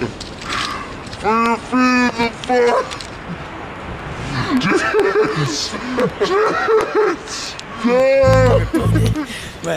My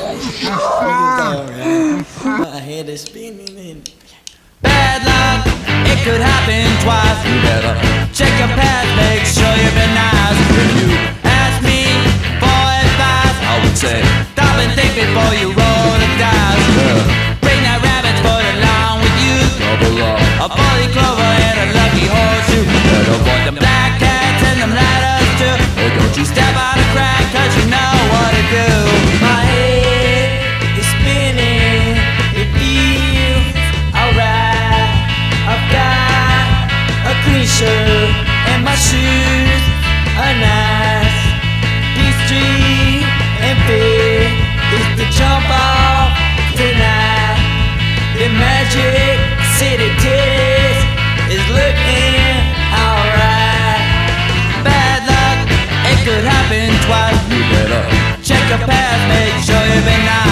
head is spinning in. Bad luck, it could happen twice. You better check your past, make sure you've been nice. When you ask me for advice, I would say stop and think before you roll the dice. Bring that rabbit's foot along with you. Double up, a 40 clover and a lucky horseshoe. And avoid the black cats and them ladders too. Or don't you step out a crack, cause you know what to do. My head is spinning, it feels alright. I've got a clean shirt and my shoes are nice. Peachtree and Fit is the jump off tonight. The Magic City titties is looking alright. Bad luck, it could happen twice. You better check your past, make sure you've been nice.